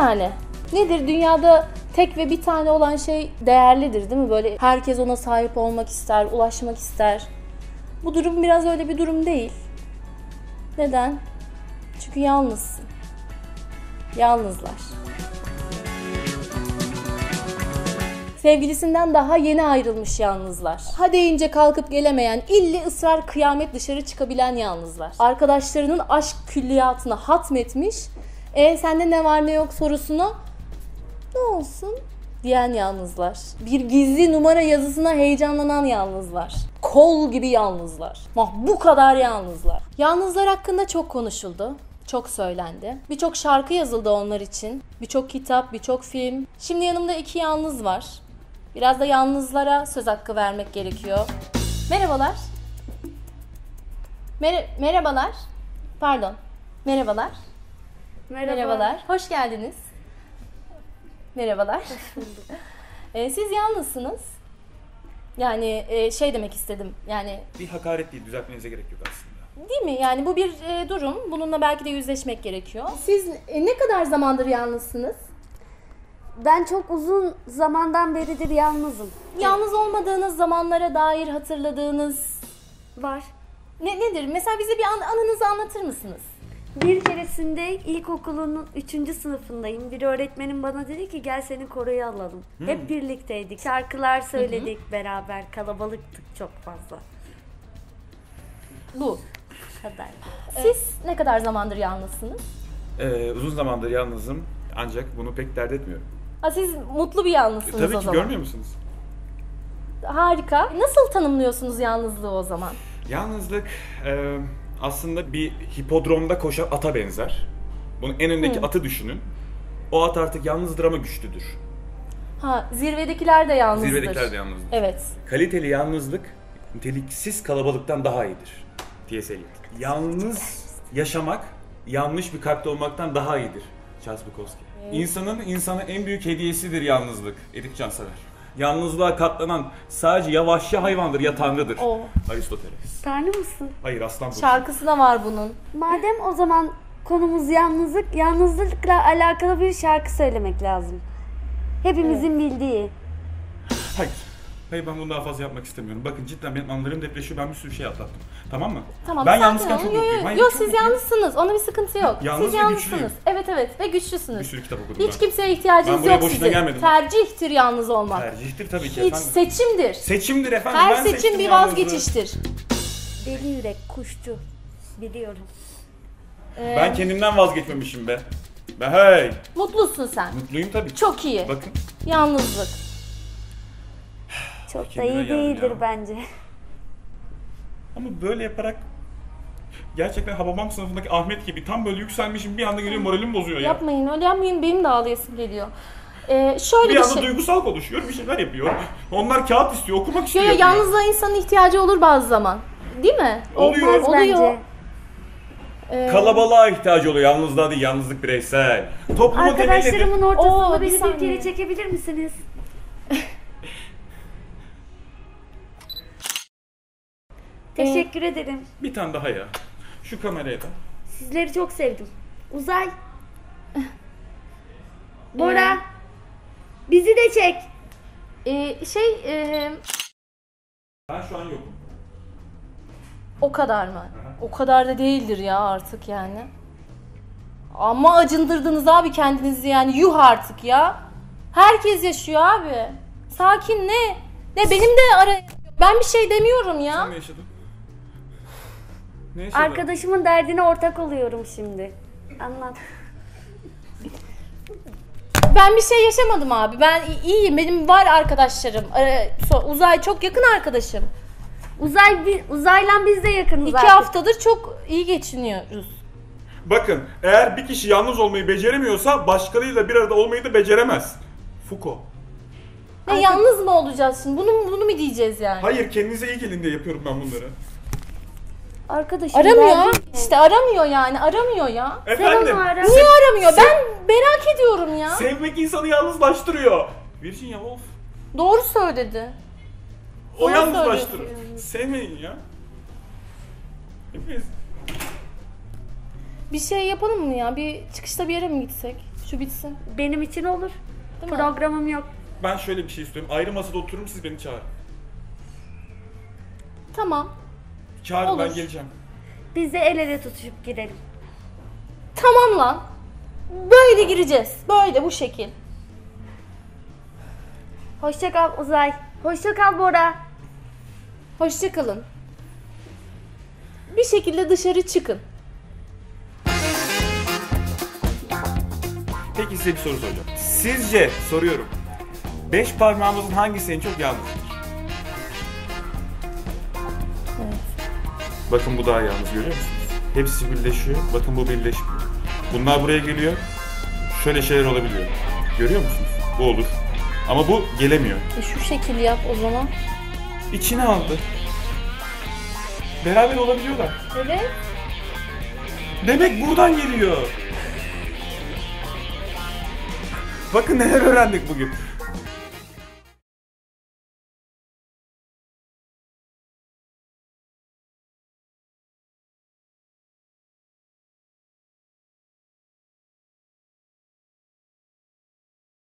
tane. Nedir? Dünyada tek ve bir tane olan şey değerlidir değil mi? Böyle herkes ona sahip olmak ister, ulaşmak ister. Bu durum biraz öyle bir durum değil. Neden? Çünkü yalnızsın. Yalnızlar. Sevgilisinden daha yeni ayrılmış yalnızlar. Ha deyince kalkıp gelemeyen, illi ısrar kıyamet dışarı çıkabilen yalnızlar. Arkadaşlarının aşk külliyatına hatmetmiş, sende ne var ne yok sorusuna ne olsun diyen yalnızlar. Bir gizli numara yazısına heyecanlanan yalnızlar. Kol gibi yalnızlar. Bu kadar yalnızlar. Yalnızlar hakkında çok konuşuldu. Çok söylendi. Birçok şarkı yazıldı onlar için. Birçok kitap, birçok film. Şimdi yanımda 2 yalnız var. Biraz da yalnızlara söz hakkı vermek gerekiyor. Merhabalar. Merhabalar. Pardon. Merhabalar. Merhabalar. Hoş geldiniz. Merhabalar. Hoş bulduk. Siz yalnızsınız. Yani şey demek istedim. Yani bir hakaret değil, düzeltmenize gerek yok aslında. Değil mi? Yani bu bir durum. Bununla belki de yüzleşmek gerekiyor. Siz ne kadar zamandır yalnızsınız? Ben çok uzun zamandan beridir yalnızım. Yalnız olmadığınız zamanlara dair hatırladığınız Var. nedir? Mesela bize bir anınızı anlatır mısınız? Bir keresinde ilkokulun 3. sınıfındayım. Bir öğretmenim bana dedi ki gel seni koroya alalım. Hep birlikteydik. Şarkılar söyledik beraber. Kalabalıktık çok fazla. Bu. Kadar. Siz ne kadar zamandır yalnızsınız? Uzun zamandır yalnızım ancak bunu pek dert etmiyorum. Siz mutlu bir yalnızsınız Tabii o ki zaman. görmüyor musunuz? Harika. Nasıl tanımlıyorsunuz yalnızlığı o zaman? Yalnızlık aslında bir hipodromda koşan ata benzer. Bunun en öndeki atı düşünün. O at artık yalnızdır ama güçlüdür. Zirvedekiler de yalnızdır. Zirvedekiler de yalnızdır. Evet. Kaliteli yalnızlık niteliksiz kalabalıktan daha iyidir. T.S. Eliot. Yalnız yaşamak yanlış bir kalpte olmaktan daha iyidir. Charles Bukowski. İnsanın insana en büyük hediyesidir yalnızlık. Edip Cansever. Yalnızlığa katlanan sadece ya vahşi hayvandır ya tanrıdır. Aristoteles. Tanrı mısın? Hayır, aslan burcu. Şarkısı da var bunun. Madem o zaman konumuz yalnızlık, yalnızlıkla alakalı bir şarkı söylemek lazım. Hepimizin bildiği. Hayır. Hayır, ben bunu daha fazla yapmak istemiyorum. Bakın cidden benim anılarım depreşiyor. Ben bir sürü şey atlattım. Tamam mı? Tamam. Ben sakin yalnızken olun. çok mutluyum. Hayır, Yo, çok siz mutluyum. yalnızsınız. Ona bir sıkıntı yok. Yalnız siz ve yalnızsınız. güçlüyüm. Evet ve güçlüsünüz. Bir sürü kitap okudum Hiç ben. kimseye ihtiyacınız Ben buraya yok boşuna sizin. gelmedim. Tercihtir yalnız olmak. Tercihtir tabii ki Hiç efendim. seçimdir. Seçimdir efendim. Her Ben seçim seçtim bir yalnızlığı. vazgeçiştir. Deli yürek, kuşçu. Biliyorum. Ben kendimden vazgeçmemişim be. Hey. Mutlusun sen. Mutluyum tabii. Çok iyi. Bakın. Yalnızlık. Çok da Kendime iyi geldim değildir ya. bence. Ama böyle yaparak gerçekten Hababam sınıfındaki Ahmet gibi tam böyle yükselmişim, bir anda geliyor moralim bozuyor ya. Yapmayın öyle yapmayın, benim de ağlayasım geliyor. Şöyle Bir bir anda şey. duygusal konuşuyor, bir şeyler yapıyor. Onlar kağıt istiyor, okumak istiyor. Yo, yalnızlığa insanın ihtiyacı olur bazı zaman. Değil mi? Oluyor. Olmaz bence. Kalabalığa ihtiyacı oluyor, yalnızlığa değil, yalnızlık bireysel. Toplumun temelidir. Arkadaşlarımın ortasında bir beni bir saniye. kere çekebilir misiniz? Teşekkür ederim. Bir tane daha ya. Şu kameraya da. Sizleri çok sevdim. Uzay. Bora. Bizi de çek. Ben şu an yokum. O kadar mı? O kadar da değildir ya artık yani. Ama acındırdınız abi kendinizi yani, yuh artık ya. Herkes yaşıyor abi. Sakin ne? Ne benim de ben bir şey demiyorum ya. Sen ne yaşadın? Ne yaşadın? Arkadaşımın derdine ortak oluyorum şimdi. Anlat. Ben bir şey yaşamadım abi. Ben iyiyim. Benim var arkadaşlarım. Uzay çok yakın arkadaşım. Uzayla biz de yakınız 2 artık. haftadır çok iyi geçiniyoruz. Bakın, eğer bir kişi yalnız olmayı beceremiyorsa başkalarıyla bir arada olmayı da beceremez. Foucault. Yalnız mı olacağız şimdi? Bunu mu diyeceğiz yani? Hayır, kendinize iyi gelin diye yapıyorum ben bunları. Arkadaşım Aramıyor. İşte aramıyor yani. Aramıyor ya. Efendim, onu ara. Niye aramıyor? Ben merak ediyorum ya. sevmek insanı yalnızlaştırıyor. Virginia Woolf. Doğru söyledi. O Doğru yalnızlaştırır. söylüyorsun. Sevmeyin ya. Hepiniz. Bir şey yapalım mı ya? Bir çıkışta bir yere mi gitsek? Şu bitsin. Benim için olur. Değil mi? Programım yok. Ben şöyle bir şey istiyorum. Ayrı masada otururum, siz beni çağırın. Tamam. Çağırın, Olur. ben geleceğim. Biz de el ele tutuşup girelim. Tamam lan. Böyle gireceğiz. Böyle bu şekil. Hoşça kal Uzay. Hoşça kal Bora. Hoşça kalın. Bir şekilde dışarı çıkın. Peki size bir soru soracağım. Sizce, soruyorum, 5 parmağımızın hangisi en çok yalnızdır? Evet. Bakın bu daha yalnız, görüyor musunuz? Hepsi birleşiyor, bakın bu birleşmiyor. Bunlar buraya geliyor, şöyle şeyler olabiliyor. Görüyor musunuz? Bu olur. Ama bu gelemiyor. Şu şekil yap o zaman. İçine aldı. Beraber olabiliyorlar. Evet. Demek buradan geliyor. Bakın neler öğrendik bugün.